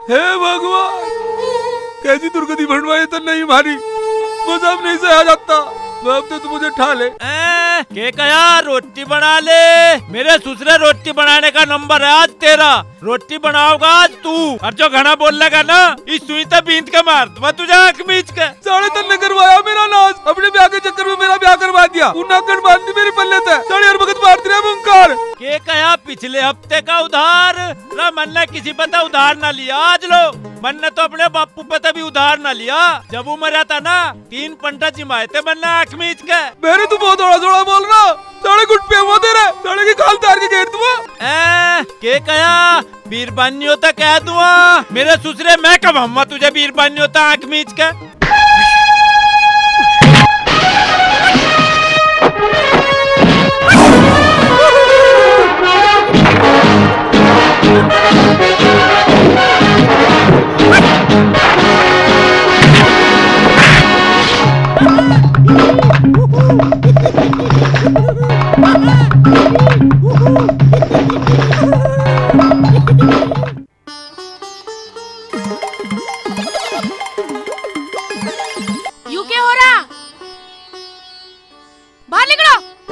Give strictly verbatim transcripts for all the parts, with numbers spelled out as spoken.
हे भगवान, कैसी दुर्गति भंडवाई तो नहीं मारी, वो सब नहीं सहा जाता। अब तो तू मुझे ठा ले। के कया रोटी बना ले, मेरे ससुरे रोटी बनाने का नंबर है आज तेरा। रोटी बनाओगा आज तू, और जो घना बोल लगा ना इस सुई तो बींद के मार मैं तुझे आँख मीच के। साढ़े तन ने करवाया मेरा नाज, अपने ब्याह के चक्कर में मेरा ब्याह करवा दिया। नाकड़ बांधी मेरी पल्ले थे, साढ़े हर वक्त मारती रहे मुंकार। के कया पिछले हफ्ते का उधार मन ने किसी पता उधार ना लिया, आज लो मन ने तो अपने बापू पता भी उधार ना लिया। जब वो मरा था ना तीन पंटा जिमाए थे मन ने आँख मीच के। मेरे तू बहुत थोड़ा थोड़ा बोल रहा, साढ़े गुट पे हुआ तेरे, साढ़े की खाल तार के घेर दूंगा। के कया बीरबानी होता कह दूंगा, मेरे ससुरे मैं कब हम तुझे बीरबानी होता आँख मीच के। यू क्या हो रहा? बाहर निकलो।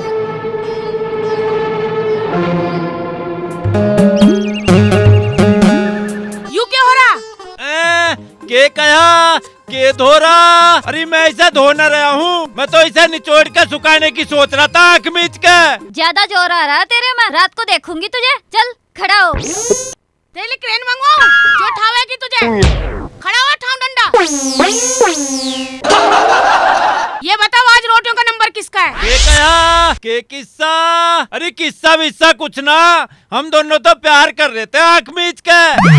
यू क्या हो रहा? ए, के कया के धो रहा? अरे मैं ऐसा धो न रहा हूँ, मैं तो इसे निचोड़ के सुखाने की सोच रहा था आँख मीच के। ज्यादा जोर आ रहा तेरे में, रात को देखूंगी तुझे। चल खड़ा हो। तेरे लिए क्रेन मंगवाऊं जो ठावेगी तुझे। खड़ा हुआ ठाव डंडा। ये बताओ आज रोटियों का नंबर किसका है? के कया के किस्सा? अरे किस्सा विस्सा कुछ ना, हम दोनों तो प्यार कर रहे थे आँख मीच के।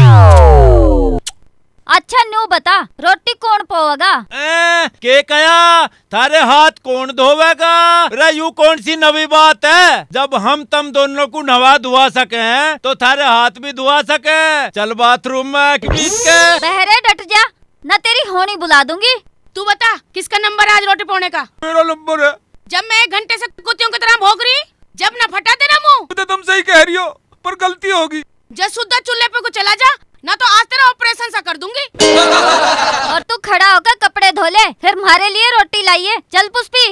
अच्छा न्यू बता, रोटी कौन पोवेगा? के कया थारे हाथ कौन धोवेगा? अरे यू कौन सी नवी बात है, जब हम तुम दोनों को नवा धुआ सके हैं तो थारे हाथ भी धुआ सके। चल बाथरूम में खींच के। पहरे डट जा, न तेरी होनी बुला दूंगी। तू बता किसका नंबर है आज रोटी पोने का? मेरा नंबर है। जब मैं एक घंटे से कुत्तियों की तरह भौंक रही, जब न फटा तेरा मुंह। तो तुम सही कह रही हो, पर गलती होगी। जब सुद्धा चूल्हे पे को चला जा, ना तो आज तेरा ऑपरेशन सा कर दूंगी। और तू खड़ा होकर कपड़े धो ले, फिर हमारे लिए रोटी लाइए। चल पुष्पी।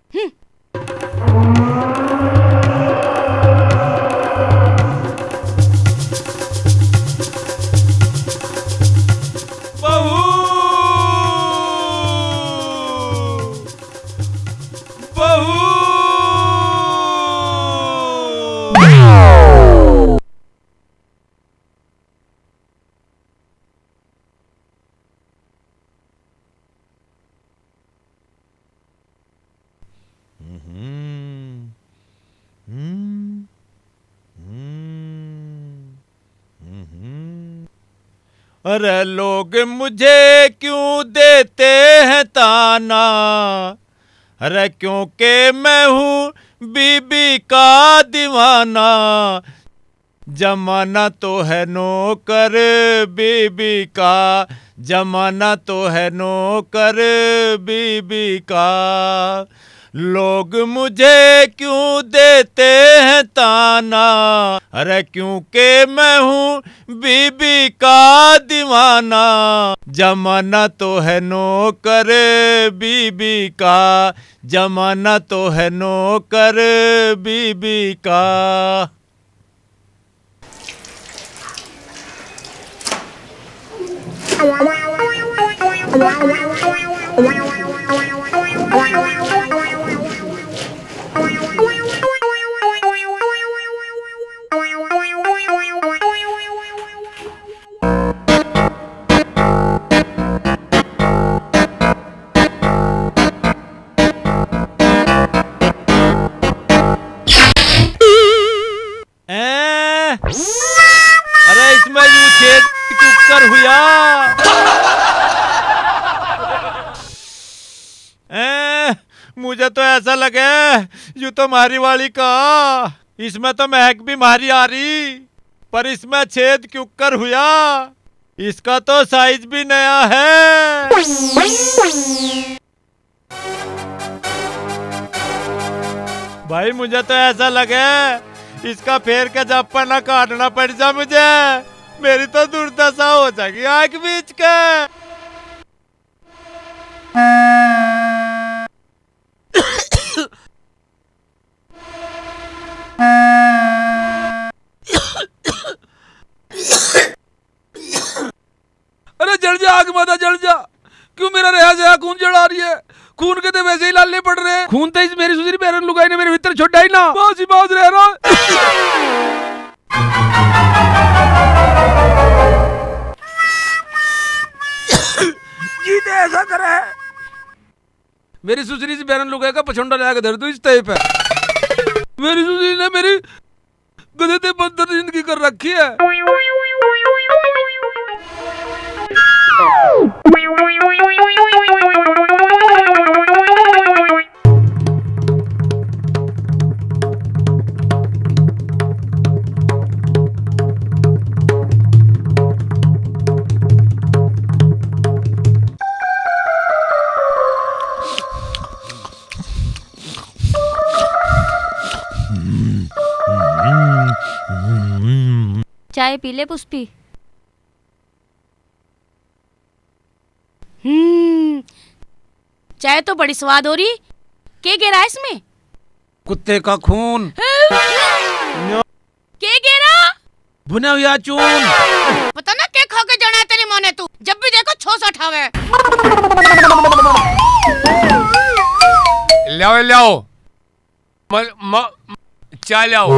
बहू बहू अरे लोग मुझे क्यों देते हैं ताना, अरे क्योंकि मैं हूँ बीबी का दीवाना। जमाना तो है नौकर बीबी का, जमाना तो है नौकर बीबी का। लोग मुझे क्यों देते हैं ताना, अरे क्योंकि मैं हूँ बीबी का दीवाना। जमाना तो है नौकर बीबी का, जमाना तो है नौकर बीबी का। अरे इसमें यू छेद क्यों कर हुआ? ए, मुझे तो ऐसा लगे यू तो मारी वाली का, इसमें तो महक भी मारी आ रही, पर इसमें छेद क्यों कर हुआ? इसका तो साइज भी नया है। भाई मुझे तो ऐसा लगे इसका फेर का जापा ना काटना पड़ जा मुझे। मेरी तो दुर्दशा हो जाएगी आग बीच के। अरे जल जा आग माता जल जा, क्यों मेरा रेहा से खून जला रही है? खून के तो वैसे ही लालने पड़ रहे हैं। खून तो इस मेरी सुसरी पैरन लुगाई ने मेरे भीतर छोड़ा ही ना, बाज ही बाज रह रहा। जी तो ऐसा करे, मेरी सुसरी से पैरन लुगाई का पछंडा लगा धर दो इस तय पे। मेरी सुसरी ने मेरी गधे ते बदतर जिंदगी कर रखी है। चाय पी ले पुष्पी। हम्म, चाय तो बड़ी स्वाद हो रही। क्या गिरा इसमें? कुत्ते का खून। क्या गिरा? भुना हुआ चून। पता ना क्या खा के जाना है तेरी माँ ने, तू जब भी देखो छो सौ उठावे। लाओ लाओ चाय लाओ।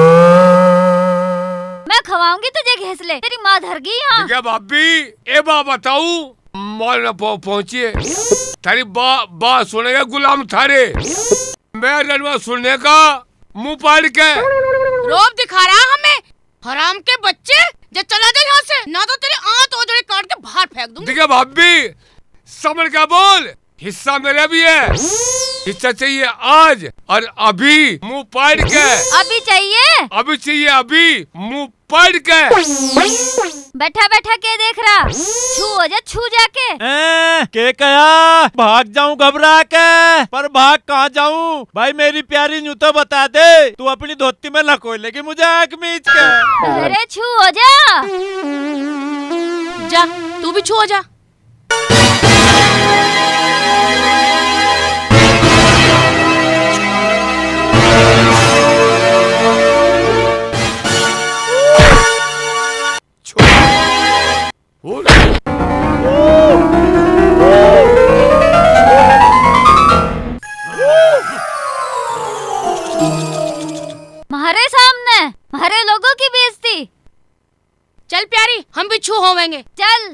मैं खवाऊंगी तुझे घैसले, तेरी माँ धर गई यहाँ। क्या भाभी ए बा बताऊ मॉल में पहुंचिए, थारी बा बा सुनेगा गुलाम थारे। मैं रनवा सुनने का मुंह पाड़ के रोब दिखा रहा हमें, हराम के बच्चे। जो चला जा यहाँ से, ना तो तेरी आंत ओजड़ी काट के बाहर फेंक दूंगी। देखिए भाभी समझ क्या बोल, हिस्सा मेरा भी है। हिस्सा चाहिए आज और अभी, मुंह पाड़ के। अभी चाहिए? अभी चाहिए अभी, मुंह पाड़ के। बैठा बैठा के देख रहा, छू हो जा छू जाके। ए, के कया भाग जाऊं घबरा के, पर भाग कहाँ जाऊं? भाई मेरी प्यारी न्यू तो बता दे, तू अपनी धोती में लको लेगी मुझे आंख मीच के। अरे छू हो जा। जा तू भी छू हो जा। हमारे सामने हमारे लोगों की बेइज्जती। चल प्यारी हम भी छू होवेंगे। चल।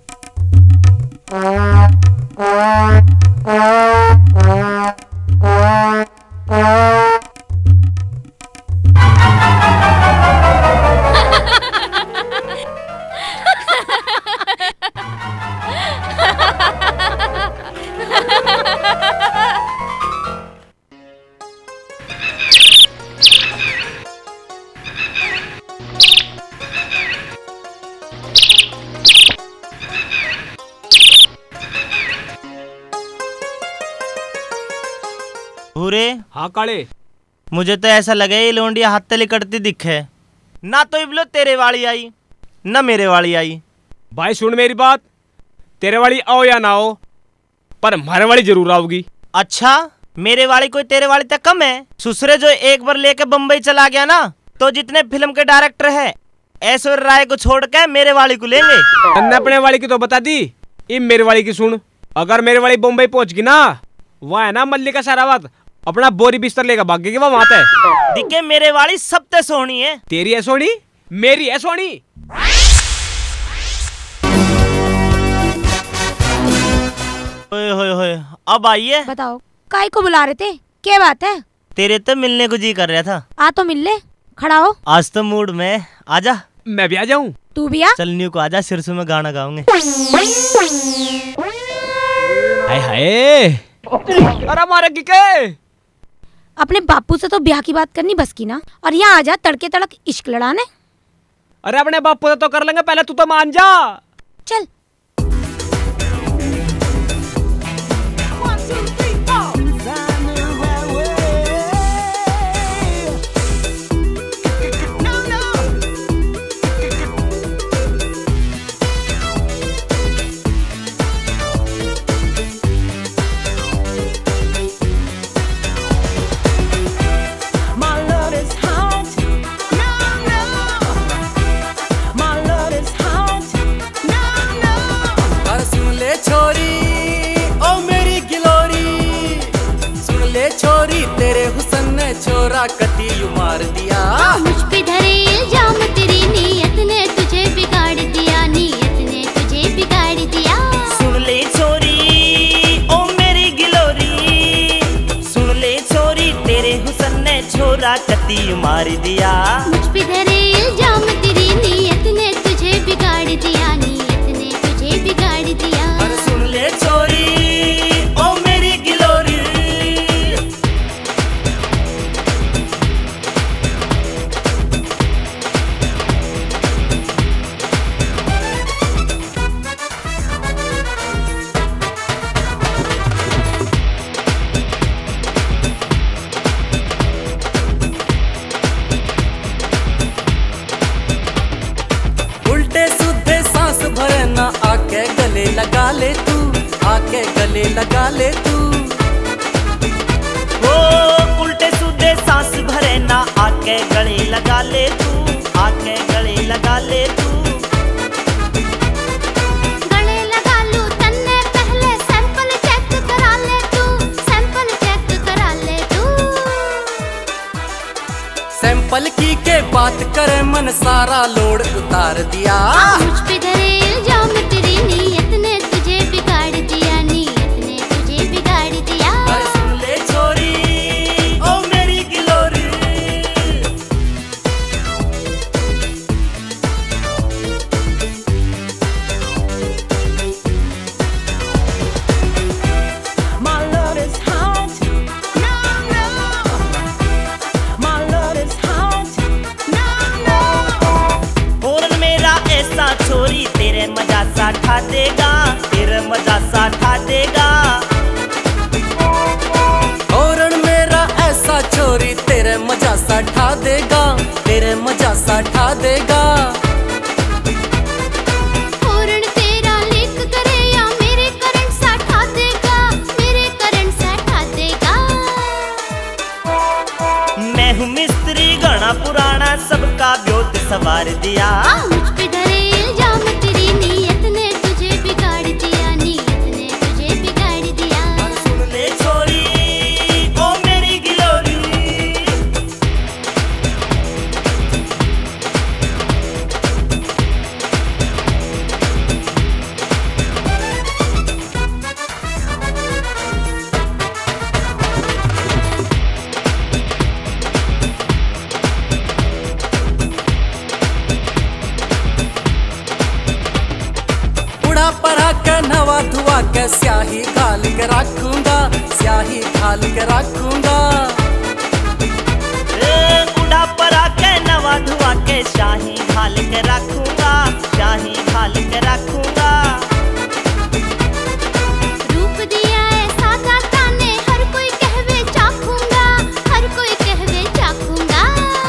भूरे। हाँ काले, मुझे तो ऐसा लगे ये लोंडिया हाथ तले कटती दिखे। ना तो इबलो तेरे वाली आई, ना मेरे वाली आई। भाई सुन मेरी बात, तेरे वाली आओ या ना आओ, पर हमारे वाली जरूर आओगी। अच्छा, मेरे वाली कोई तेरे वाली तक कम है? ससुरे जो एक बार लेके बम्बई चला गया ना, तो जितने फिल्म के डायरेक्टर है ऐश्वर्या राय को छोड़ के मेरे वाली को लेंगे। तन्ने अपने वाली की तो बता दी, इन मेरे वाली की सुन। अगर मेरे वाली बम्बई पहुंच गई ना, वहाँ है ना मल्लिका शेरावत, अपना बोरी बिस्तर लेकर भागेगी वहाँ है। दिखे मेरे वाली सबसे सोहनी है। तेरी है सोनी, मेरी है सोनी। ओए होए होए, अब आइए। बताओ काय को बुला रहे थे, क्या बात है? तेरे तो मिलने को जी कर रहा था। आ तो मिल ले, खड़ा हो। आज तो मूड में, आजा। मैं भी आ जाऊं? तू भी आ। चल न्यू को आजा, सिरसू में गाना गाऊंगे। हाय हाय, अरे मारे की के? अपने बापू से तो ब्याह की बात करनी बस की ना, और यहाँ आजा तड़के तड़क इश्क लड़ाने। अरे अपने बापू से तो कर लेंगे, पहले तू तो मान जा। चल। छाती यू मार दिया। मुझ पे धरे इल्जाम तेरी नीयत ने तुझे बिगाड़ दिया, नीयत ने तुझे बिगाड़ दिया। सुन ले छोरी ओ मेरी गिलोरी, सुन ले छोरी तेरे हुस्न ने छोरा कती मार दिया। मुझ पे धरे इल्जाम तेरी नीयत ने तुझे बिगाड़ दिया, नीयत ने तुझे बिगाड़ दिया। अरे सुन ले छोरी ओ मेरी गिलोरी। उल्टे सीधे सांस भरे ना आके गले लगा ले तू, आके गले लगा ले तू। ओ उल्टे सीधे सांस भरे ना आके गले लगा ले तू, आके गले लगा ले तू। गले लगा लूं तन्ने पहले सैंपल चेक करा ले तू, सैंपल चेक करा ले तू। सैंपल की के बात करे मन सारा लोड उतार दिया। मुझ पे धरे इल्जाम तेरी नीयत ने तुझे बिगाड़ दिया, नीयत ने तुझे बिगाड़ दिया। अरे सुन ले छोरी ओ मेरी गिलोरी। My love is hot. No, no. My love is hot. No, no. और मेरा ऐसा छोरी तेरे मजा सा ठा देगा, तेरे मजा सा ठा देगा। औरन मेरा ऐसा छोरी तेरे मजा सा ठा देगा, तेरे मजा सा ठा देगा। होरण तेरा लीक करे या मेरे करंट सा ठा देगा, मेरे करंट सा ठा देगा। मैं हूँ मिस्त्री घना पुराना, सबका ब्योत सवार दिया। मुझ पे धरे इल्जाम तेरी नीयत ने तुझे बिगाड़ दिया, नीयत ने तुझे बिगाड़ दिया। सुन ले छोरी ओ मेरी गिलोरी। उड़ा पड़ा के नवा धुआ के स्याही घाल के रखूंगा, स्याही घाल के रखूंगा। ए, उड़ा परा के नवा धुआ के शाही घाल के रखूंगा, शाही घाल के रखूंगा। रूप दिया है सादा ताने हर कोई कहवे चाखूंगा, हर कोई कहवे चाखूंगा।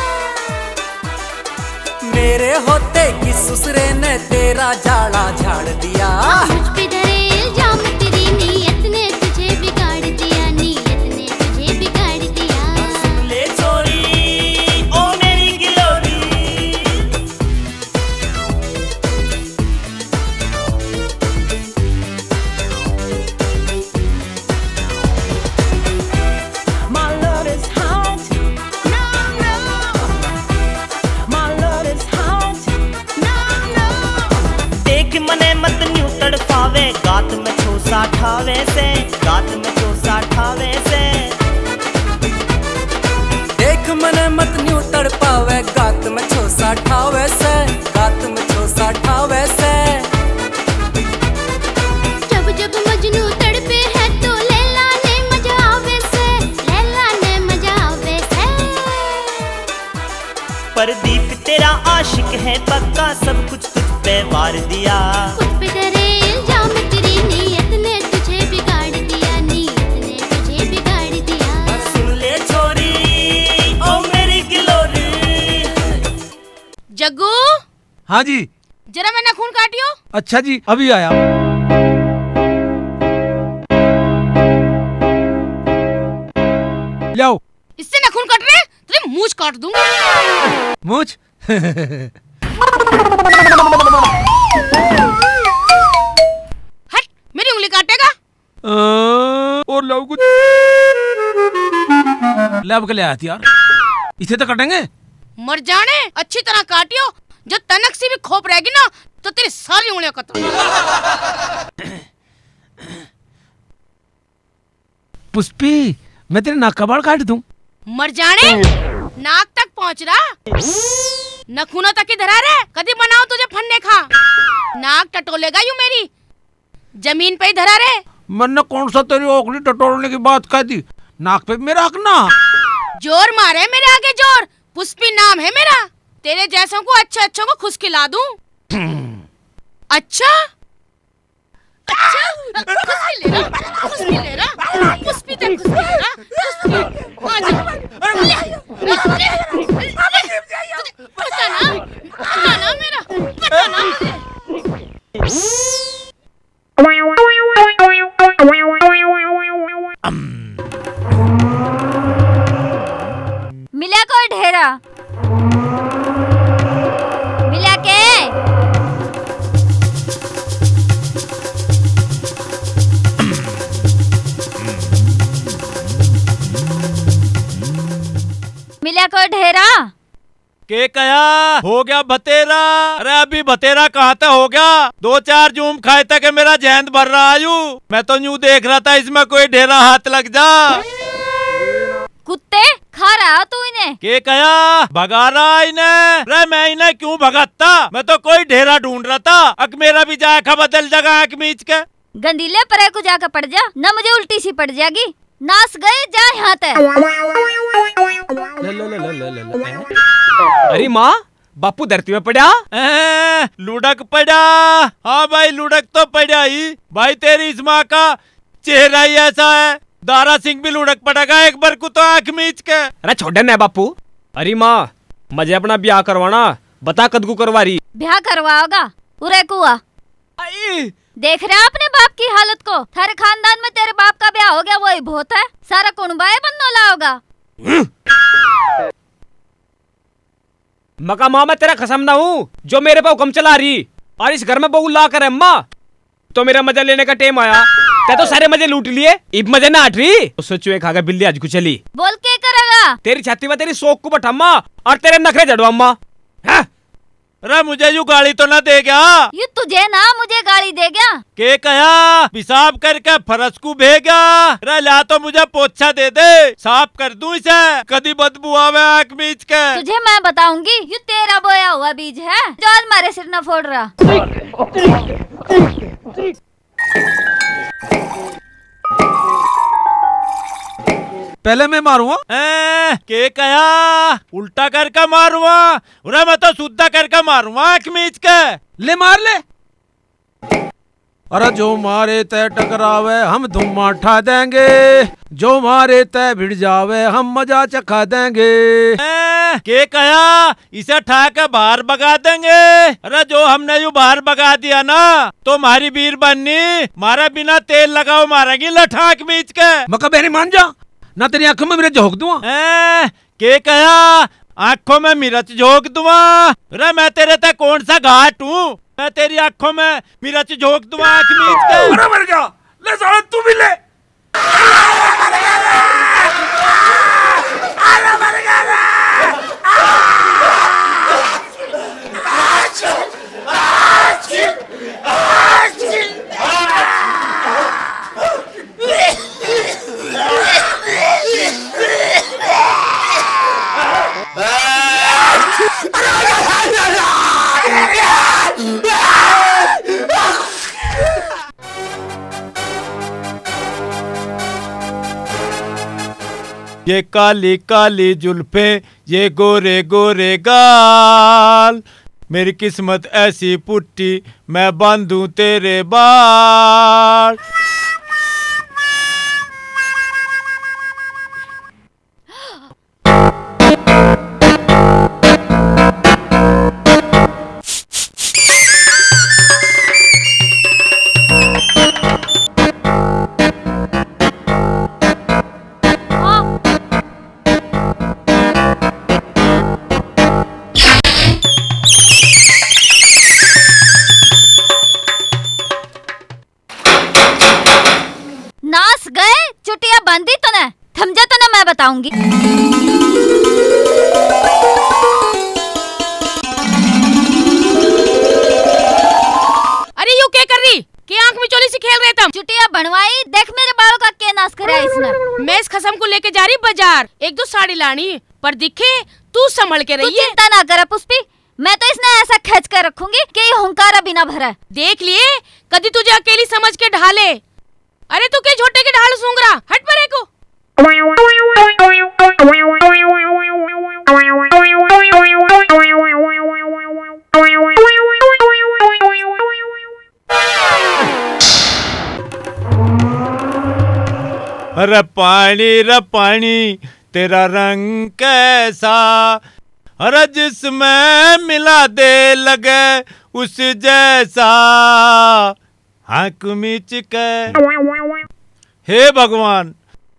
मेरे होते कि ससुरे ने तेरा झाड़ा झाड़ दिया। मुझ पे धरे इल्जाम तेरी नीयत ने तुझे बिगाड़ दिया, नीयत ने तुझे बिगाड़ दिया। सुन ले छोरी ओ मेरी गिलोरी। My love is hot. No, no. My love is hot. No, no. देख मने मत न्यू तड़पावे, गात में छोसा ठावे से, गात में छोसा ठावे से। देख मने मत न्यू तड़पावे, गात में छोसा ठावे से, गात में छोसा ठावे से। जब जब मजनू तड़पे है तो लैला ने मजा आवे से, लैला ने मजा आवे से। प्रदीप तेरा आशिक है पक्का, सब कुछ तुझ पे वार दिया। मुझ पे धरे इल्जाम तेरी नीयत ने तुझे बिगाड़ दिया, नीयत ने तुझे बिगाड़ दिया। सुन ले छोरी ओ मेरी गिलोरी। जग्गू हाँ जी। जरा मैं नाखून काटियो। अच्छा जी, अभी आया। ले आओ। इससे नाखून कट रहे, तेरी मूंछ काट दूंगी। मूंछ? हट, मेरी उंगली काटेगा। आ, और लाओ कुछ। ले अब के ले आती यार। इसे तो कटेंगे। मर जाने, अच्छी तरह काटियो, जो तनक सी भी खोप रहेगी ना तो तेरी सारी उंगलियां कतरा। पुष्पी, मैं तेरे नाक का बाल काट दूं। मर जाने, नाक तक पहुंच रहा, नखूना तक ही धरा रे। कभी बनाओ तुझे फन्ने खा, नाक टटोलेगा यूं मेरी, जमीन पे ही धरा रे। मैंने कौन सा तेरी ओखली टटोलने की बात कह दी, नाक पे मेरा हक ना। जोर मारे मेरे आगे जोर, पुष्पी नाम है मेरा, तेरे जैसों को अच्छे अच्छों को खुश खिला दूं। अच्छा अच्छा, खुश भी ले रहा, खुश भी ले रहा, पुष्पी तक खुश भी ले रहा, पुष्पी, आजा, पता ना, पता ना मेरा, पता ना मिला कोई ढेरा, मिला के मिला कोई ढेरा। के कया हो गया भतेरा? अरे अभी भतेरा कहाँ तक हो गया, दो चार जूम खाए तक मेरा जहन भर रहा आयु। मैं तो यूं देख रहा था इसमें कोई ढेरा हाथ लग जा। कुत्ते खा रहा तू इन्हें? के कया भगा रहा इन्हें? अरे मैं इन्हें क्यों भगाता, मैं तो कोई ढेरा ढूंढ रहा था। अक मेरा भी जाए खा बदल जगह आंख मीच के। गंदीले परे को जाकर पड़ जा, ना मुझे उल्टी सी पड़ जाएगी। नास गए जा यहाँ तक। अरे माँ, बापू धरती में पड़ा। ए, लुढ़क पड़ा। हाँ भाई लुढ़क तो पड़ा ही भाई, तेरी इस माँ का चेहरा ही ऐसा है। दारा सिंह भी लुढ़क पड़ेगा एक बार को तो आंख मीच के। अरे छोड़ ना बापू। अरे माँ, मुझे अपना ब्याह करवाना, बता कदगू करवा रही। ब्याह करवाओगा उरे कुआ। देख रहे अपने बाप की हालत को, थारे खानदान में तेरे बाप का ब्याह हो गया वही बहुत है, सारा कुनबाए बनने लाओगा। मका माँ मैं तेरा कसम ना हूँ, जो मेरे पे हुक्म चला रही और इस घर में बहू ला कर अम्मा, तो मेरा मजा लेने का टाइम आया। ते तो सारे मजे लूट लिए, इब मजे ना हट रही। तो सोचो खागा बिल्ली आज को चली। बोल के करेगा? तेरी छाती में तेरी शोक को बठम्मा और तेरे नखरे जड़वा अम्मा। अरे मुझे यू गाड़ी तो ना दे गया। यू तुझे ना मुझे गाड़ी दे गया। के कया पिसाब करके फरस को भेगा। अरे ला तो मुझे पोछा दे दे, साफ कर दूं इसे, कदी बदबू आवे आंख मीच के। तुझे मैं बताऊंगी, यू तेरा बोया हुआ बीज है जो आज मारे सिर न फोड़ रहा। पहले मैं मारूंगा। के कया उल्टा करके मारूंगा? अरे मैं तो सुद्धा करके मारूंगा आंख मीच के। ले मार ले। अरे जो मारे तय टकरावे हम धुम्मा ठा देंगे, जो मारे तय भिड़ जावे हम मजा चखा देंगे। के कया इसे ठा के बाहर भगा देंगे। अरे जो हमने यू बाहर भगा दिया ना तो हमारी वीर बननी मारा बिना तेल लगाओ मारेगी लठाक मीच के। मका बेरी मान जा ना, तेरी आंखों में मिर्च झोंक दूंगा। के कया आंखों में मिर्च झोंक दूंगा? अरे मैं तेरे तक कौन सा घाट हूँ, मैं तेरी आंखों में मिर्च झोंक दूंगा आंख मीच के। अरे मर गया, ले साला तू भी ले। ये काली काली जुल्फे, ये गोरे गोरे गाल, मेरी किस्मत ऐसी पुट्टी मैं बांधूं तेरे बाल। नास गए, चुटिया बांधी तो न, थम जा तो न मैं बताऊंगी। चोरी से खेल रहे तुम? चुटिया बनवाई, देख मेरे बालों का क्या नाश करा इसने। मैं इस खसम को लेके जा रही बाजार, एक दो साड़ी लानी, पर दिखे तू संभल के रही है। चिंता ना कर पुष्पी, मैं तो इसने ऐसा खींच कर रखूंगी कि ये हुंकारा बिना भरा। देख लिए कभी तुझे अकेली समझ के ढाले। अरे तू के छोटे के ढाल सूंघरा, हट परे को। अरे पानी रे पानी तेरा रंग कैसा, अरे जिसमें मिला दे लगे उस जैसा, आँख मीच के। हे भगवान,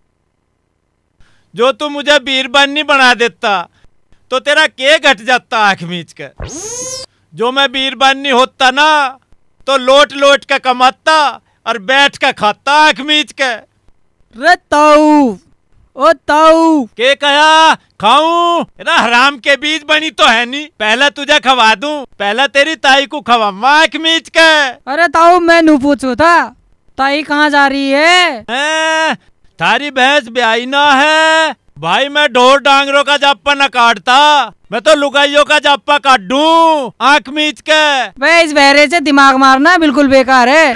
जो तू मुझे बीरबानी बना देता तो तेरा के घट जाता आँख मीच के। जो मैं बीरबानी होता ना तो लोट लोट के कमाता और बैठ के खाता आँख मीच के। रे ताऊ, ओ ताऊ, के कहा खाऊं? ना हराम के बीज बनी तो है नहीं, पहले तुझे खवा दूं, पहले तेरी ताई को खवा आँख मीच के। अरे ताऊ मैं नू पूछू था, ताई कहाँ जा रही है? हैं? थारी भैंस ब्याई ना है भाई, मैं ढोर डांगरों का जाप्पा न काटता, मैं तो लुगाइयों का जाप्पा काट दूं आँख मीच के। वे इस बहरे से दिमाग मारना बिल्कुल बेकार है।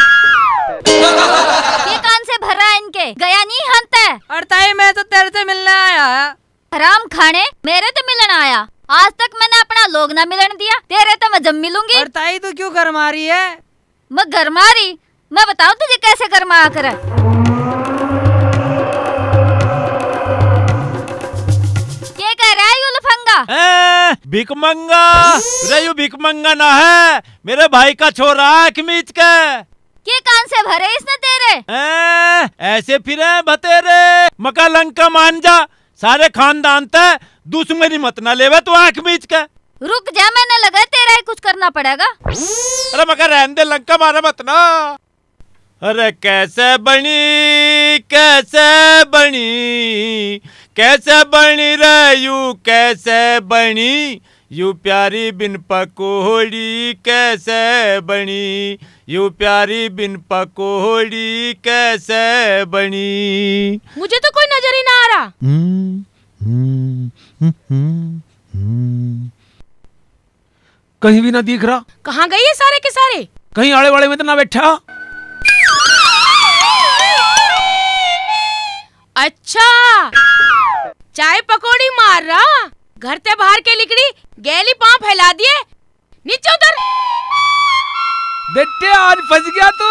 ये कान से भर रहा है इनके, गया नहीं हंते। और ताई मैं तो तेरे से मिलने आया। हराम खाने, मेरे तो मिलन आया, आज तक मैंने अपना लोग ना मिलन दिया, तेरे तो मैं जब मिलूंगी। और ताई तू क्यों गरमा रही है? मैं गरमा रही? मैं बताऊं तुझे कैसे गरमा कर। क्या कह रहा है यू लफंगा? भिकमंगा? रे भिकमंगा ना है, मेरे भाई का छोरा आँख मीच के। के कान से भरे इसने तेरे? ए, ऐसे फिरे बतेरे, मका लंका मान जा, सारे खानदान ते दुश्मनी मत ना लेवे तू आँख मीच के। रुक जा, मैंने लगा तेरा ही कुछ करना पड़ेगा। अरे मका रहने दे, लंका मारा मत ना। अरे कैसे बनी कैसे बनी कैसे बनी रे यू कैसे बनी, यू प्यारी बिन पकोड़ी कैसे बनी, यू प्यारी बिन पकोड़ी कैसे बनी। मुझे तो कोई नजर ही ना आ रहा। कहीं भी ना दिख रहा। कहाँ गई है सारे के सारे? कहीं आड़े वाड़े में तो ना बैठा। अच्छा, चाय पकौड़ी मार रहा, घर से बाहर के लिकड़ी गैली पांव फैला दिए, नीचे उतर। बेटे आज फंस गया तू।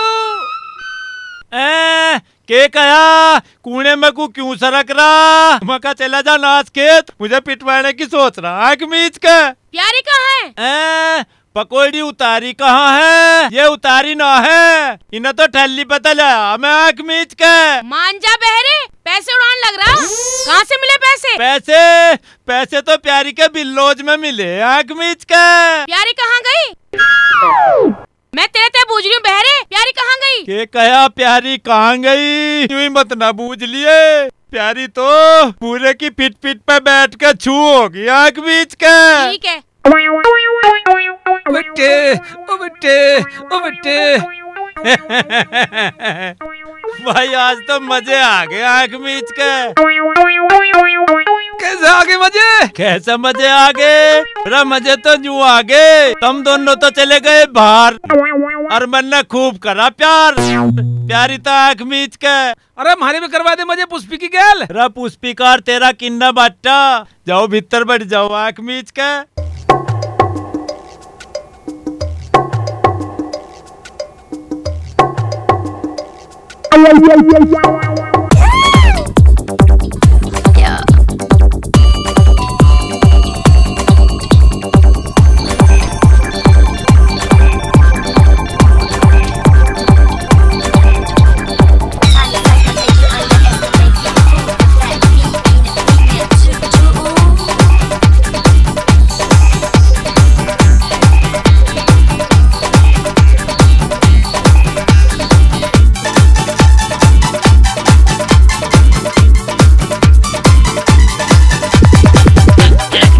ए, के कहा कूने में को क्यों सरक रहा? मका चला जा नाच खेत, मुझे पिटवाने की सोच रहा आँख मीच के। प्यारी कहाँ है? ए, पकौड़ी उतारी कहाँ है? ये उतारी ना है, इन्हें तो ठल्ली पता लगा मैं आँख मीच के। मान जा बहरे, पैसे उड़ान लग रहा। कहाँ से मिले पैसे? पैसे पैसे तो प्यारी के बिल्लोज में मिले आँख मीच के। प्यारी कहाँ गई? मैं तेरे ते बूझ रही हूँ बहरे, प्यारी कहाँ गई? के कहा प्यारी कहाँ गई? यूं ही मत ना बूझ लिए, प्यारी तो पूरे की पिट पिट पे बैठ के छू होगी आँख मीच के। ठीक है। बेटे ओ बेटे ओ बेटे भाई आज तो मजे आ गए आँख मीच के। कैसे आगे मजे? कैसे मजे आ गए? अरे मजे तो यूं आ गए, तुम दोनों तो चले गए बाहर और मैंने खूब करा प्यार, प्यारी तो आँख मीच के। अरे हमारे में करवा दे मजे पुष्पी की गैल। अरे पुष्पिकार तेरा किन्ना बाटा, जाओ भीतर बैठ जाओ आँख मीच के।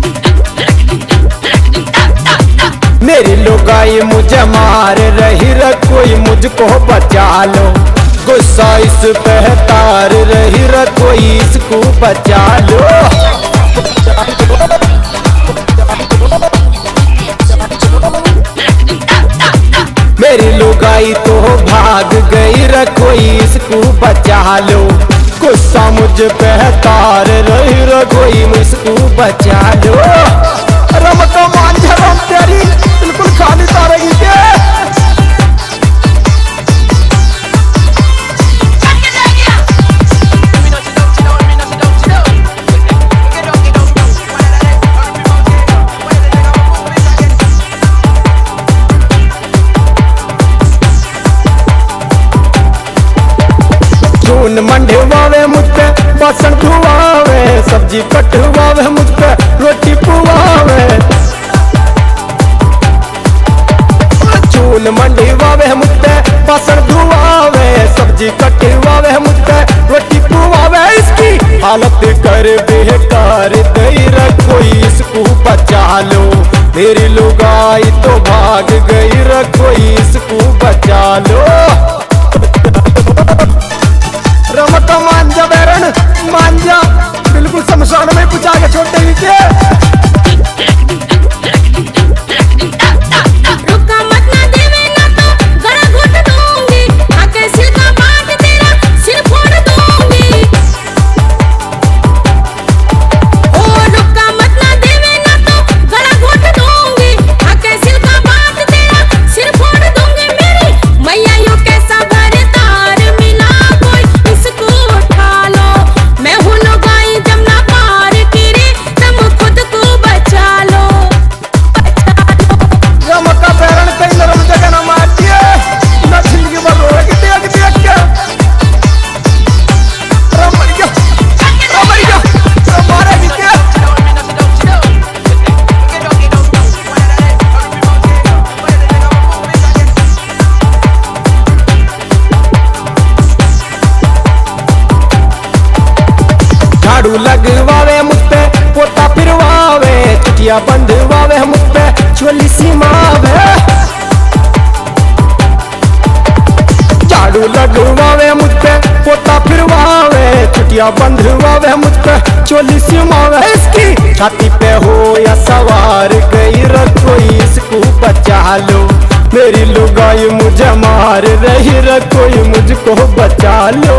मेरी लुगाई मुझे मार रही कोई मुझको बचा लो, गुस्सा इस पे तार रही र कोई इसको बचा लो। मेरी लुगाई तो भाग गई र कोई इसको बचा लो, गुस्सा मुझ पे तार रही र कोई इसको बचा लो। रम तो मान जा रम तेरी बिल्कुल खाली तारेगी के। चून मंडवावे मुझ पे बसन धुआवे, सब्जी कटवावे मुझ पे रोटी पुआवे। चून मंडवावे मुझ पे बसन धुआवे, सब्जी कटवावे मुझ पे रोटी पुआवे। इसकी हालत कर बेकार दई र कोई इसको बचा लो, मेरी लुगाई तो भाग गई र कोई इसको बचा लो। रमता मांझा बैरन मांझा बिल्कुल शमशान में पुचा के छोड़ देंगे के। रुका मत ना देवे ना तो गला घोट दूंगी, आके सिर का बांट तेरा सिर फोड़ दूंगी। ओ रुका मत ना देवे ना तो गला घोट दूंगी, आके सिर का बांट तेरा सिर फोड़ दूंगी। मेरी मैया यू कैसा भरे तार मिला कोई इसको उठा लो, मैं हूँ लुगाई जमुना पार की रे, तुम खुद को बचा लो, बचा लो। रमका बैरन कहीं नरम जगह ना मार दिए ना जिंदगी भर रोएगी देख देख के। रम मर गया रम मर गया रम मारेगी के। झाड़ू लगवावे मुझ पे पोता फिरवावे, चुटिया बंधवावे मुझ पे चोली सीमावे। झाड़ू लगवावे मुझ पे पोता फिरवावे, चुटिया बंधवावे मुझ पे चोली सीमावे। इसकी छाती पे हो या सवार गई र कोई इसको बचा लो, मेरी लुगाई मुझे मार रही र कोई मुझको बचा लो।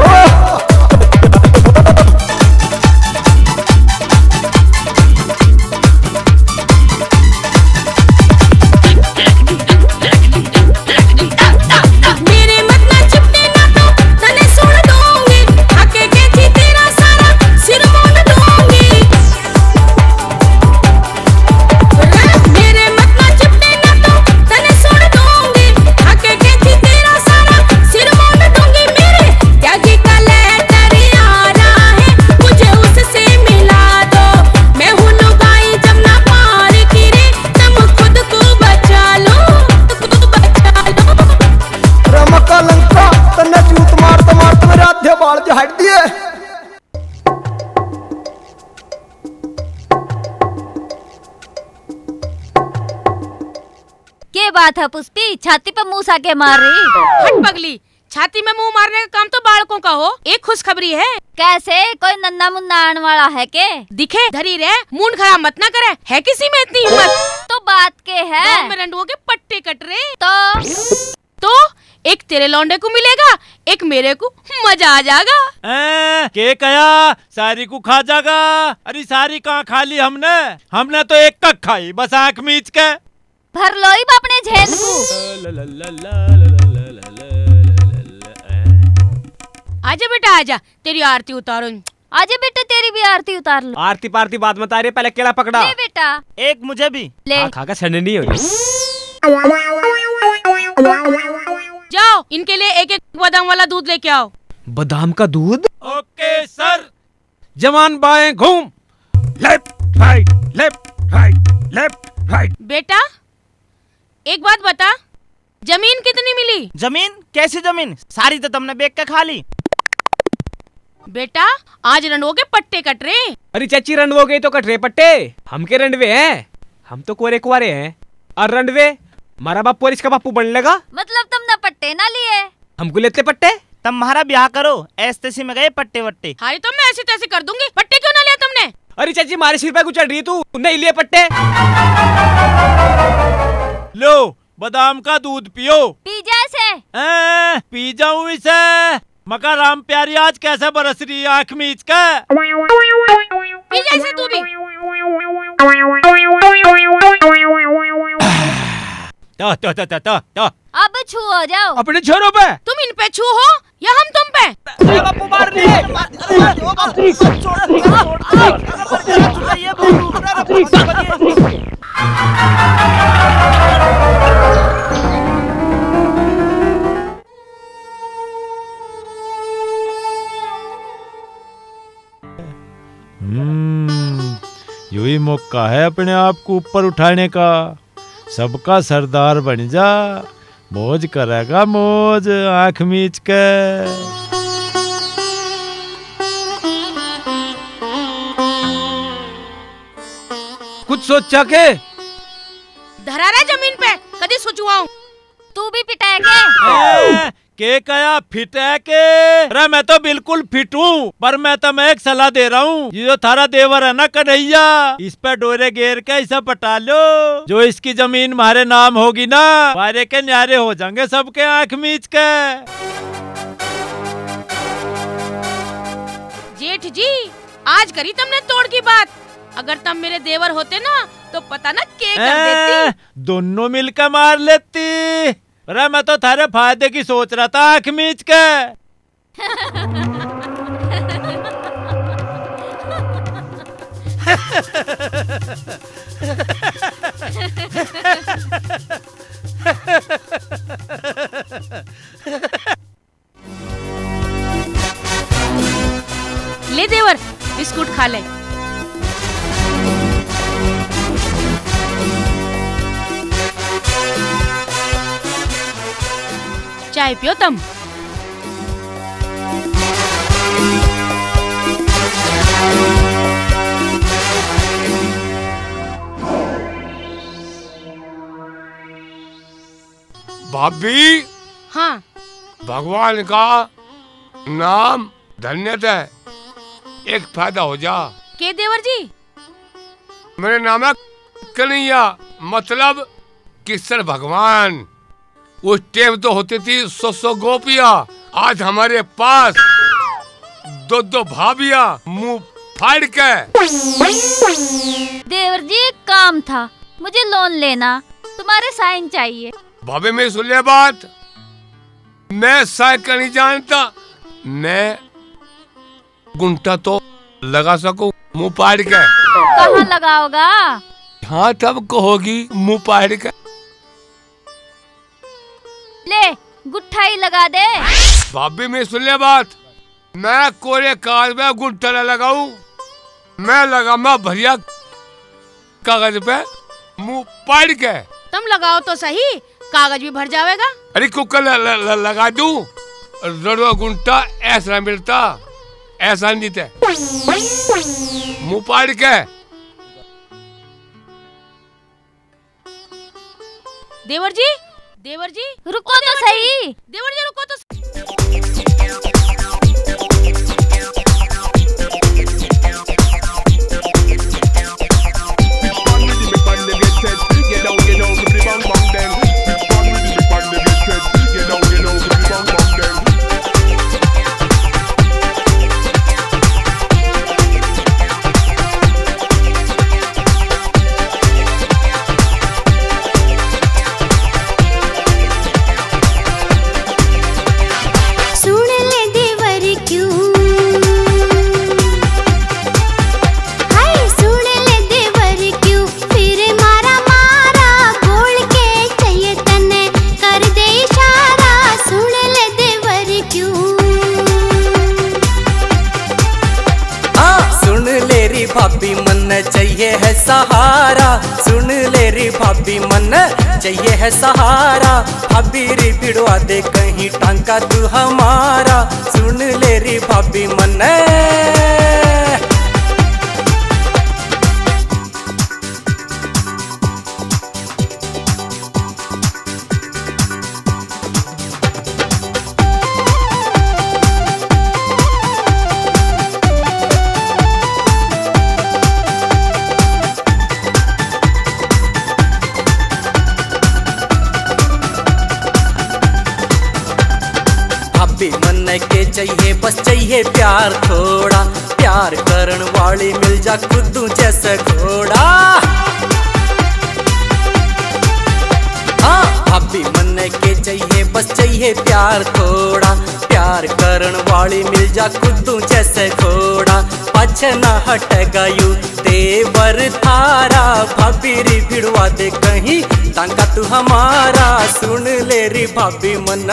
मेरे मत ना चिपटे ना तो तने सुन दूंगी, आके कैची तेरा सारा सिर मोड़ दूंगी। मेरे मत ना चिपटे ना तो तने सुन दूंगी, आके कैची तेरा सारा सिर मोड़ दूंगी। मेरे त्यागी का लेटर आ रहा है, मुझे उससे मिला दो, मैं हूँ लुगाई जमुना पार की रे, तुम खुद को बचा लो, खुद को बचा लो। रमका लंका तन्ने जूत मारते मारते मेरे आधे बाल जो हट दिए। के बात है पुष्पी, छाती पे मुंह सा के मार रही? हट पगली, छाती में मुंह मारने का काम तो बालकों का हो। एक खुशखबरी है। कैसे? कोई नन्ना मुन्ना आने वाला है के? दिखे धरी रहे, मूड खराब मत ना करे। है किसी में इतनी हिम्मत? तो बात के है गाँव में रंडुओं के पट्टे कट रहे। तो तो एक तेरे लौंडे को मिलेगा, एक मेरे को, मजा आ जाएगा। ए, के कया सारी को खा जागा? अरे सारी कहाँ खा ली हमने? हमने तो एक कक खाई बस आंख मीच के। भर लो ही अपने झेल को। आजा बेटा आजा, तेरी आरती उतारो। आजा बेटा तेरी भी आरती उतार लो। आरती पारती बात मत आ रही, पहले केला पकड़ा। ले बेटा एक मुझे भी ले। खाकर छड़ने नहीं हो रही। जाओ इनके लिए एक एक बादाम वाला दूध लेके आओ। बादाम का दूध? Okay sir. जवान बाएं घूम, left right left right left right. बेटा एक बात बता, जमीन कितनी मिली? जमीन? कैसी जमीन? सारी तो तुमने बेच के खा ली। बेटा आज रंडुओं के पट्टे कट रहे। अरे चाची रंडवो गए तो कट रहे पट्टे, हम के रंडवे हैं, हम तो कोरे कुआरे हैं। और रंडवे मारा बाप पोरिस का बापू बन लेगा। मतलब तुम न पट्टे ना लिए। हमको लेते पट्टे? तब हमारा ब्याह करो, ऐसे में गए पट्टे वट्टे। हारी तो मैं ऐसी तैसी कर दूंगी, पट्टे क्यों ना लिया तुमने? अरे चाची मारे सिर पे कुछ चढ़ रही तू, नहीं लिए पट्टे। लो बादाम का दूध पियो। पी जैसे ए, पी जाऊं इसे। मगर राम प्यारी आज कैसे बरस रही है आँख मीच का। पी जैसे तू भी। तो, तो, तो, तो, तो, तो। अब छू हो जाओ। अपने छोरों पे। तुम इन पे छू हो या हम तुम पे? बापू मार लिए। हम्म, यू ही मौका है अपने आप को ऊपर उठाने का। सबका सरदार बन जा, मौज करेगा मौज आँख मीच के। कुछ सोचा के धरा रहा जमीन पे, कदी सोचुआऊं। तू भी पिटाएगे? के कया फिट है के? अरे मैं तो बिल्कुल फिट हूँ, पर मैं तो मैं एक सलाह दे रहा हूँ। ये जो थारा देवर है ना कन्हैया, इस पे डोरे घेर के इसे पटा लो। जो इसकी जमीन मारे नाम होगी ना, मारे के न्यारे हो जाएंगे सबके आँख मीच के। जेठ जी, आज करी तुमने तोड़ की बात। अगर तुम मेरे देवर होते ना तो पता ना क्या कर देती। दोनों मिलकर मार लेती। अरे मैं तो थारे फायदे की सोच रहा था आँख मीच के। ले देवर, बिस्कुट खा ले। चाय पियो तुम। भाभी। हाँ। भगवान का नाम धन्यता है, एक फायदा हो जा। के देवर जी? मेरे नाम है कन्हैया, मतलब कृष्ण भगवान। उस टेम तो होती थी सौ सौ गोपियाँ, आज हमारे पास दो दो भाभियाँ मुंह फाड़ के। देवर जी काम था, मुझे लोन लेना, तुम्हारे साइन चाहिए। भाभी में सुन ले बात, मैं साइन का नहीं जानता। मैं गुंटा तो लगा सकूं मुंह फाड़ के। कहाँ लगाओगा? हाँ तब कहोगी मुंह फाड़ के। ले गुट्ठा ही लगा दे। भाभी में सुन ले बात, मैं कोरे काल में गुट्ठा न लगाऊं, मैं लगा मैं भरिया कागज पे मुंह पाड़ के। तुम लगाओ तो सही, कागज भी भर जाएगा। अरे कुकर ल, ल, ल, लगा दूं, रड़ो गुंटा ऐसा मिलता, ऐसा नहीं थे मुंह पाड़ के। देवर जी, देवर जी रुको तो सही। देवर जी रुको तो सही। भाभी मन चाहिए है सहारा, सुन ले रे भाभी मन चाहिए है सहारा। भाभी रे भिड़वा दे कहीं टांका तू हमारा, सुन ले रे भाभी मन। भाभी मन के चाहिए बस चाहिए प्यार थोड़ा, प्यार करण वाली मिल जा खुदू जैसे घोड़ा। हाँ भाभी मन के चाहिए बस चाहिए प्यार थोड़ा, प्यार करण वाली मिल जा खुदू जैसे घोड़ा। पाछे ना हटेगा यू तेवर थारा, भाभी री भिड़वा दे कहीं टांका तू हमारा, सुन ले री भाभी मन।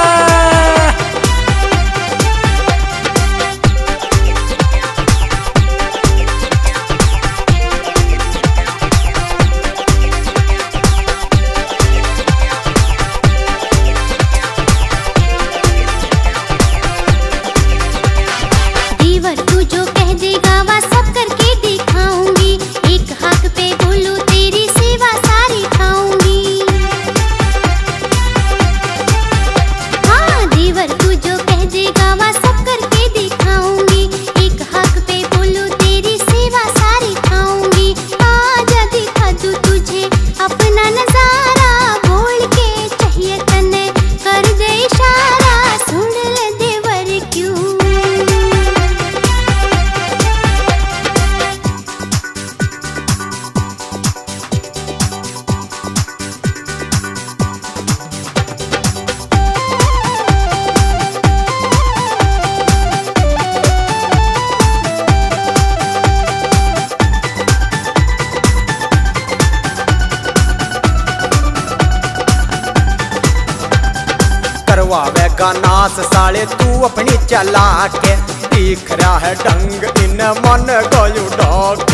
करवावेगा नास साले तू अपनी चला के, दिख रहा है ढंग इन मन गयू डाक।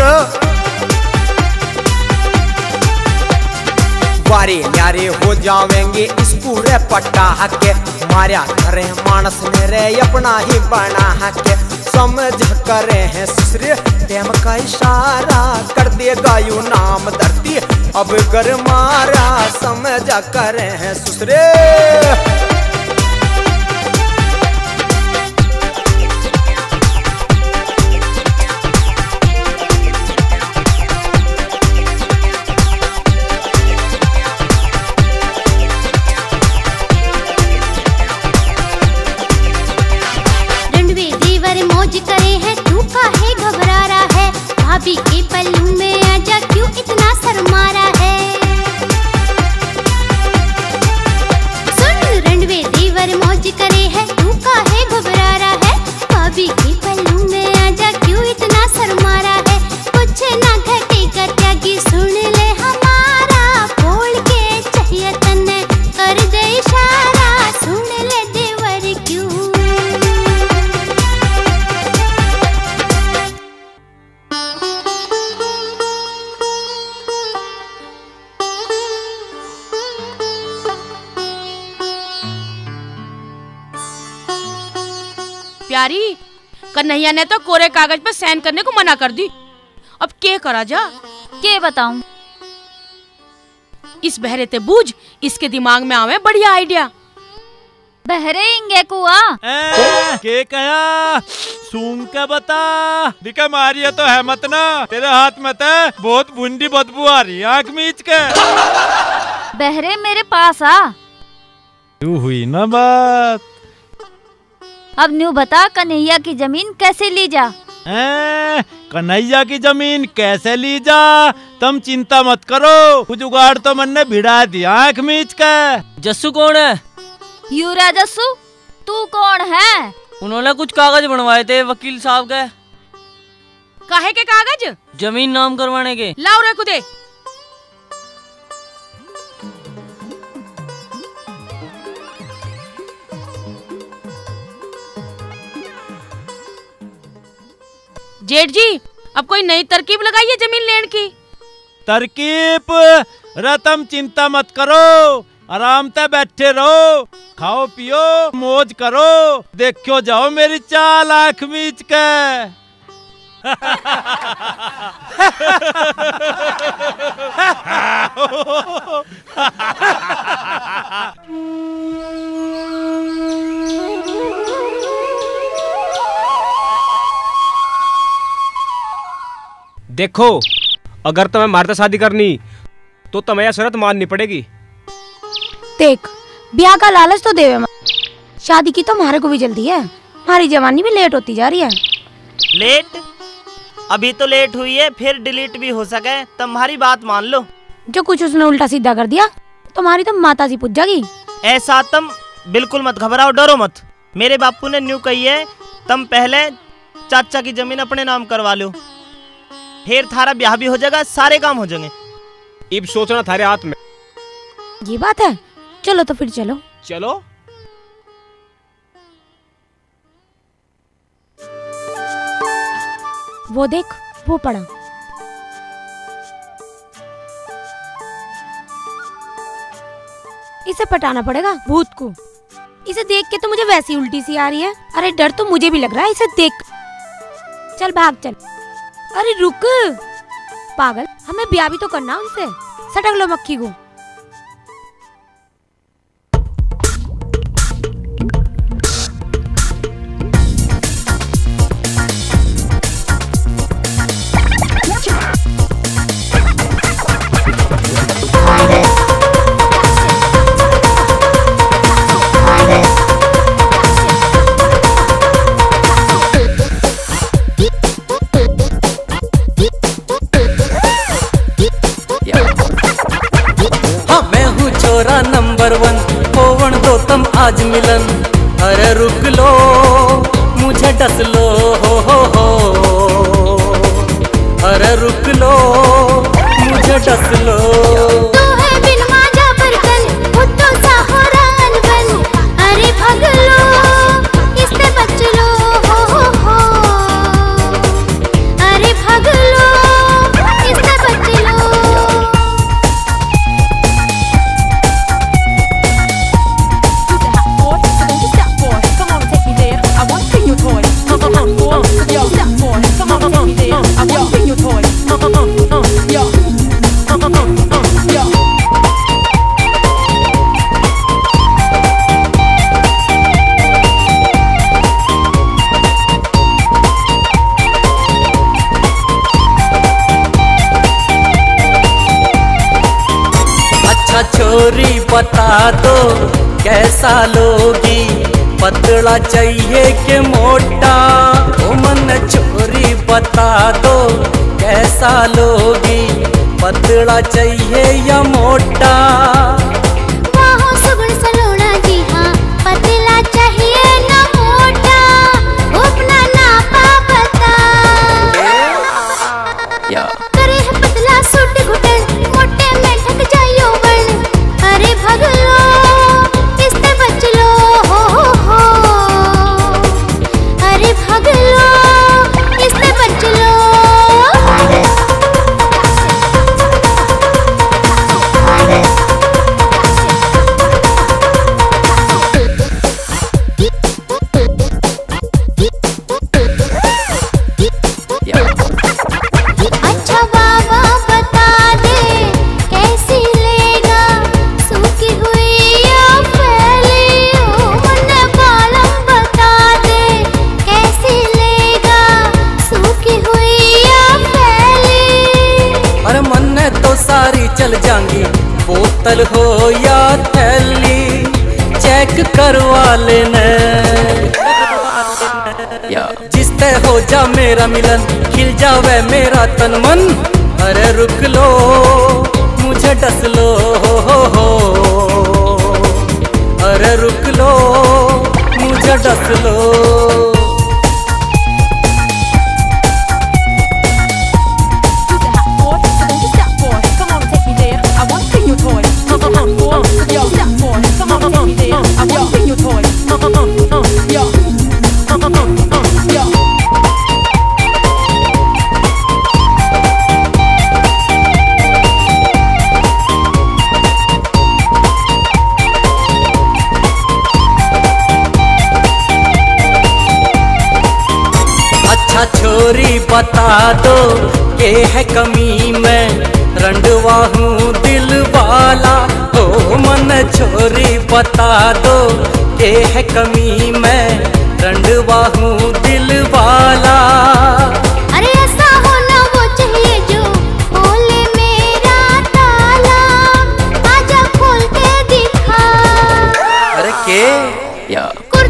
वारे न्यारे हो जावेंगे इस पूरे पट्टा के, मारिया करे मानस ने रे अपना ही बना के। समझ करे हैं ससुरे प्रेम का इशारा, कर देगा यू नाम धरती अब गर मारा, समझ करे हैं ससुरे। मौज करे है तू काहे घबरा रहा है, भाभी के पल्लू में आजा क्यों इतना शर्मा रहा है। सुन रणवे देवर मौज करे है तू काहे घबरा रहा है, भाभी के पल्लू में आजा क्यों इतना शर्मा रहा है। कुछ ना घटेगा त्यागी सुन ले हमारा, बोल के चाहिए तन्ने कर दे इशारा, सुन ले देवर क्यों। प्यारी कन्हैया ने तो कोरे कागज पर साइन करने को मना कर दी, अब क्या करा जा। के बताऊं? इस बहरे ते बूझ, इसके दिमाग में आवे बढ़िया आइडिया। बहरे इंगे कुआ के कहा सूंघ के बता, दिखा मारिया तो है मत ना, तेरे हाथ में तो बहुत बुंदी बदबू आ रही, आँख मीच के। बहरे मेरे पास आ। तू हुई ना बात। अब न्यू बता कन्हैया की जमीन कैसे ली जा। कन्हैया की जमीन कैसे ली जा, तुम चिंता मत करो, कुछ जुगाड़ तो मन ने भिड़ा दिया आँख मीच के। जस्सू कौन है? यूरा जस्सू, तू कौन है? उन्होंने कुछ कागज बनवाए थे वकील साहब के। काहे के कागज? जमीन नाम करवाने के। लाओ रे कुदे। जेठ जी अब कोई नई तरकीब लगाइए जमीन लेने की। तरकीब? रतम चिंता मत करो, आराम से बैठे रहो, खाओ पियो मौज करो, देखो जाओ मेरी चाल आँख मीच के। देखो अगर तुम्हें मारते शादी करनी तो तुम्हें यह शर्त माननी पड़ेगी। देख ब्याह का लालच तो देवे मत, शादी की तो हमारे को भी जल्दी है, हमारी जवानी भी लेट होती जा रही है। लेट? अभी तो लेट हुई है, फिर डिलीट भी हो सके, तुम्हारी बात मान लो। जो कुछ उसने उल्टा सीधा कर दिया तुम्हारी तो माता जी पूछ जागी। ऐसा तुम बिल्कुल मत घबराओ, डरो मत। मेरे बापू ने न्यू कही है, तुम पहले चाचा की जमीन अपने नाम करवा लो, फिर थारा ब्याह भी हो जाएगा, सारे काम हो जाएंगे। इब सोचना थारे हाथ में। ये बात है, चलो तो फिर चलो। चलो। वो देख, वो पड़ा। इसे पटाना पड़ेगा भूत को। इसे देख के तो मुझे वैसी उल्टी सी आ रही है। अरे डर तो मुझे भी लग रहा है इसे देख। चल भाग चल। अरे रुक पागल, हमें ब्याह भी तो करना उनसे। सटक लो मक्खी को। नंबर वन होवन दो तुम आज मिलन। अरे रुक लो मुझे डस लो हो हो हो। अरे रुक लो मुझे डस लो। तू है बिन माजा बरकन खुद सा हो रान बन। अरे भाग लो इससे बच लो हो हो हो। अरे भाग लो इससे बच लो। अच्छा छोरी बता दो कैसा लोगी, पतला चाहिए के मोटा। ओ मन छोरी बता दो कैसा लोगी, पतला चाहिए या मोटा। वहाँ सुगुन सलोना जी हाँ, पतला चाहिए ना मोटा। अपना नापा बता। करे है पतला सूट घुटन, मोटे में ढक जाइयो वर्ण। अरे भाग लो इससे बच लो हो हो हो। अरे भाग लो इससे बच लो। अच्छा बाबा बता दे कैसी लेगा, सूखी हुई या फैली। ओ मन बालम बता दे कैसी लेगा, सूखी हुई या फैली। अरे मन तो सारी चल जाएंगी, बोतल हो या थैली, चेक करवा लेना। जिसते हो जा मेरा मिलन, खिल जावे मेरा तन मन। अरे रुक लो मुझे डस लो हो हो हो। अरे रुक लो मुझे डस लो। अच्छा छोरी बता दो के है कमी में, रंडवा हूँ दिल वाला। ओ मन छोरी बता दो के है कमी में, रंडवा हूँ दिल वाला। अरे ऐसा होना वो चाहिए जो खोले मेरा ताला। आजा खोल के दिखा। अरे के या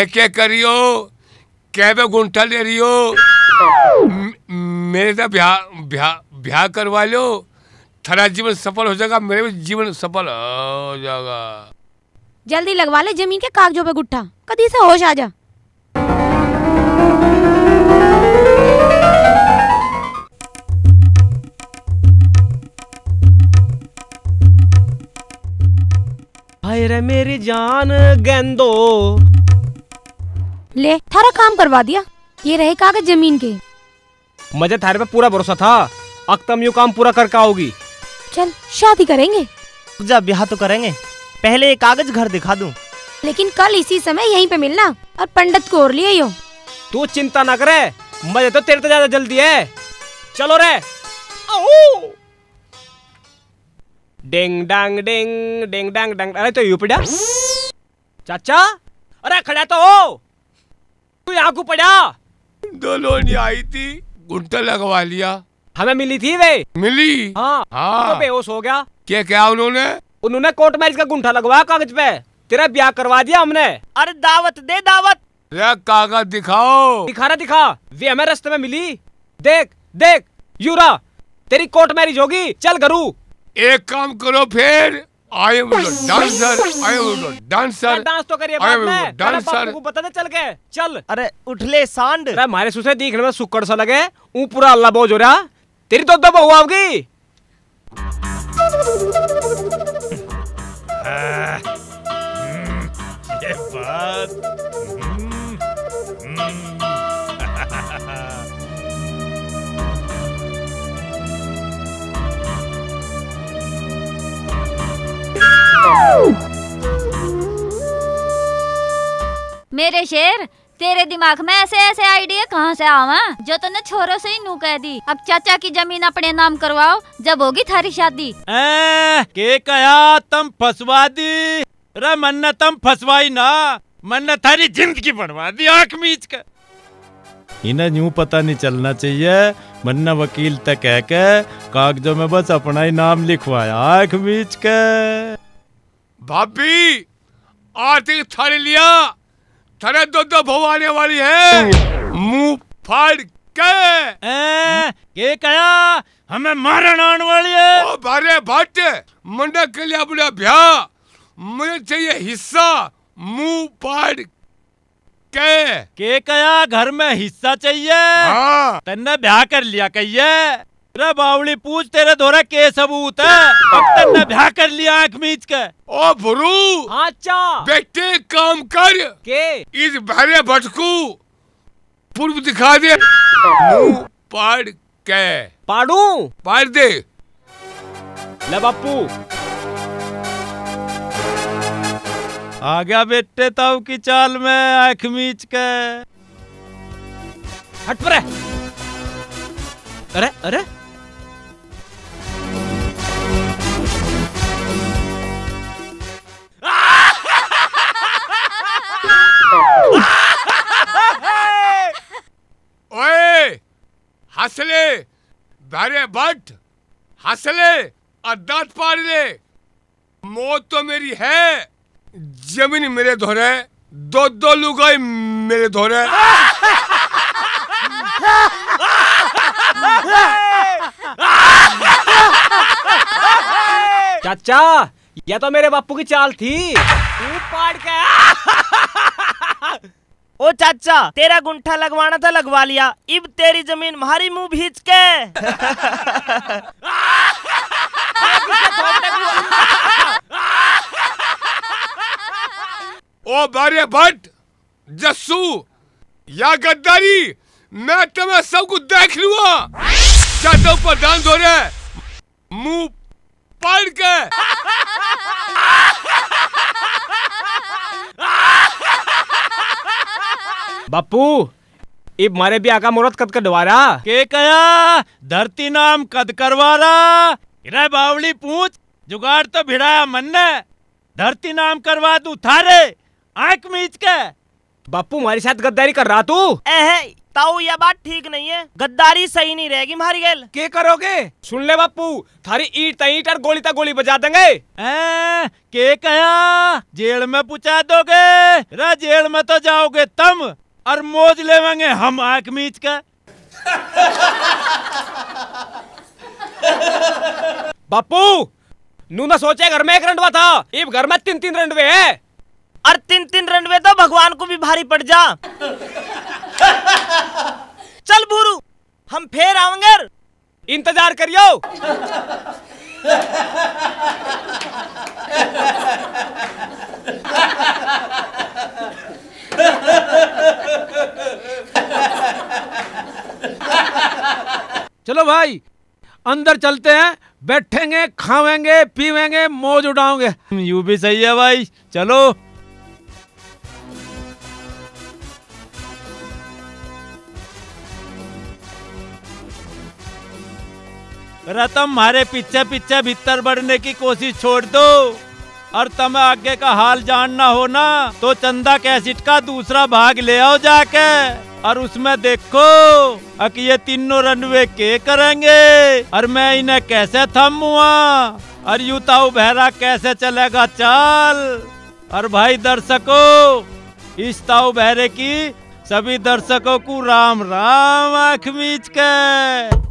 क्या करियो, क्या पे गुंठा ले रही हो? मेरे तो ब्याह ब्याह ब्याह करवा लो, थारा जीवन सफल हो जाएगा, मेरे भी जीवन सफल हो जाएगा। जल्दी लगवा ले जमीन के कागजों पे गुट्ठा, कभी से होश आ जा। हाय रे मेरी जान गेंदो। ले थारा काम करवा दिया, ये रहे कागज जमीन के। मुझे थारे पे पूरा भरोसा था, अब तुम यूं काम पूरा करके आओगी। चल शादी करेंगे। जा ब्याह तो करेंगे, पहले एक कागज घर दिखा दूं। लेकिन कल इसी समय यहीं पे मिलना और पंडित को और लिए यो। तू चिंता ना करे, मुझे तो तेरे तो ज्यादा जल्दी है। चलो रे। आओ। डिंग डांग डिंग डिंग डांग डांग। अरे तो यू पड़ा चाचा, अरे खड़ा तो हो, तू यहाँ को पड़ा। दोनों ने आई थी, गुंठा लगवा लिया। हमें मिली थी वे। मिली? हाँ हाँ। तो बेहोश हो गया। क्या क्या उन्होंने? उन्होंने कोर्ट मैरिज का गुंठा लगवाया कागज पे, तेरा ब्याह करवा दिया हमने। अरे दावत दे दावत। रे कागज दिखाओ। दिखा रहा दिखा, वे हमें रास्ते में मिली। देख देख यूरा, तेरी कोर्ट मैरिज होगी, चल घरू। एक काम करो फिर, I am dancer, I am dancer. Dance तो करिए आई बाद एम में, डांसर। को बता दे चल के, चल। अरे उठ ले सांड। अरे हमारे सुसे दिखने में सुक्कड़ सा लगे, ऊ पूरा अल्लाह बोझ हो रहा। तेरी तो दो बहू आओगी। ये बात। मेरे शेर, तेरे दिमाग में ऐसे ऐसे आइडिया कहाँ से आवा जो तूने छोरों से ही नू कह दी। अब चाचा की जमीन अपने नाम करवाओ, जब होगी थारी शादी। ए, के कहा तुम फंसवा दी? रे मन्ना तुम फंसवाई ना, मन्ना थारी जिंदगी बनवा दी आंख मीच के। इन्हें यूं पता नहीं चलना चाहिए, मन्ना वकील तक कह के कागजों में बस अपना ही नाम लिखवाया आंख मीच के। भाभी आरती थाली लिया, थारे दो दो बहू आने वाली है, मुंह फाड़ के। ए, के कहा हमें मारन आने वाली है? ओ बारे भट्ट, मंडक के लिए अपना ब्याह, मुझे चाहिए हिस्सा, मुंह फाड़ के। के कहा घर में हिस्सा चाहिए? हाँ। तन्ने ब्याह कर लिया कहिए। रे बावली पूछ, तेरे दोरा के सबूत है? अब तन्ने ब्याह कर लिया आंख मीच के। ओ बुरू, अच्छा बेटे काम कर के इस भारे भट्ट को पूर्व दिखा दे, मुंह पाड़ के। पाड़ू? पाड़ दे। ले बापू आ गया बेटे ताऊ की चाल में आंख मीच के। हट पर। अरे अरे ओए हंसले भारे भट्ट, हंसले और दांत पाड़ ले। मौत तो मेरी है, जमीन मेरे धोरे, दो दो लुगाई मेरे धोरे। चाचा, यह तो मेरे बापू की चाल थी। तू पाड़ के। ओ चाचा, तेरा गुंठा लगवाना था लगवा लिया, इब तेरी जमीन हमारी मुंह भींच के। ओ बारे भट्ट, जस्सू या गद्दारी, मैं तुम्हें सब कुछ देख लूंगा। चाचा ऊपर दान धो रहे, मुंह पाड़ के। बापू, इब मारे ब्याह का मुहूर्त कद कटवारा। के कया धरती नाम कद करवारा? रे बावली पूछ, जुगाड़ तो भिड़ाया मन ने, धरती नाम करवा दूं थारे आंख मीच के। बापू हमारे साथ गद्दारी कर रहा तू? एहे, ताऊ यह बात ठीक नहीं है, गद्दारी सही नहीं रहेगी हमारी गैल। क्या करोगे? सुन ले बापू, थारी ईट ता ईट और गोली ता गोली बजा देंगे। ए, के कहा जेल में पूछा दोगे? रा जेल में तो जाओगे तुम और मौज लेवेंगे हम आंख मीच का। बापू नू ना सोचे घर में एक रंडवा था, इब घर में तीन तीन रंडवे है। और तीन तीन रंडवे तो भगवान को भी भारी पड़ जा। चल भूरू, हम फिर आवेंगे, इंतजार करियो। चलो भाई अंदर चलते हैं, बैठेंगे, खावेंगे, पीवेंगे, मौज उड़ाओगे। यूं भी सही है भाई, चलो। अरे तुम हमारे पीछे पीछे भीतर बढ़ने की कोशिश छोड़ दो, और तुम्हें आगे का हाल जानना हो ना तो चंदा कैसेट का दूसरा भाग ले आओ जाके, और उसमें देखो कि ये तीनों रनवे के करेंगे और मैं इन्हें कैसे थमूंगा, और यूं ताऊ बहरा कैसे चलेगा चाल। और भाई दर्शकों, इस ताऊ बहरे की सभी दर्शकों को राम राम आँख मीच के।